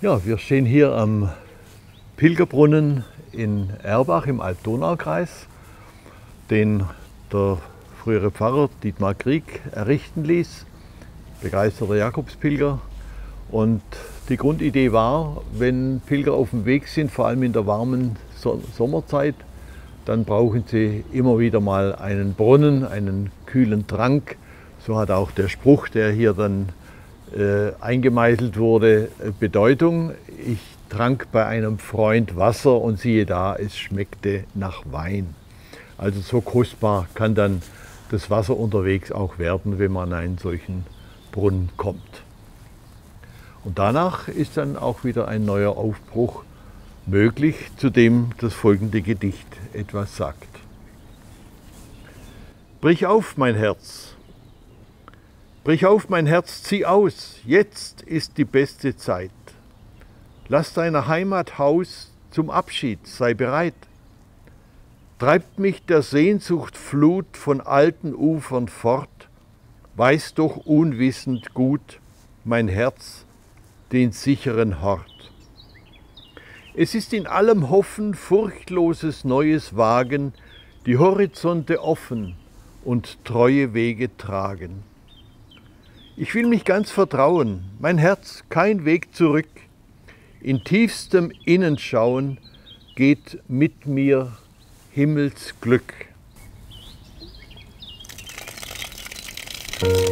Ja, wir stehen hier am Pilgerbrunnen in Erbach im Alb-Donau-Kreis, den der frühere Pfarrer Dietmar Krieg errichten ließ, begeisterter Jakobspilger. Und die Grundidee war, wenn Pilger auf dem Weg sind, vor allem in der warmen Sommerzeit, dann brauchen sie immer wieder mal einen Brunnen, einen kühlen Trank. So hat auch der Spruch, der hier dann eingemeißelt wurde, Bedeutung. Ich trank bei einem Freund Wasser und siehe da, es schmeckte nach Wein. Also so kostbar kann dann das Wasser unterwegs auch werden, wenn man an einen solchen Brunnen kommt. Und danach ist dann auch wieder ein neuer Aufbruch möglich, zu dem das folgende Gedicht etwas sagt. Brich auf, mein Herz! Brich auf, mein Herz, zieh aus, jetzt ist die beste Zeit. Lass deiner Heimat Haus zum Abschied, sei bereit. Treibt mich der Sehnsucht Flut von alten Ufern fort, weiß doch unwissend gut mein Herz den sicheren Hort. Es ist in allem Hoffen furchtloses neues Wagen, die Horizonte offen und treue Wege tragen. Ich will mich ganz vertrauen, mein Herz kein Weg zurück. In tiefstem Innenschauen geht mit mir Himmelsglück.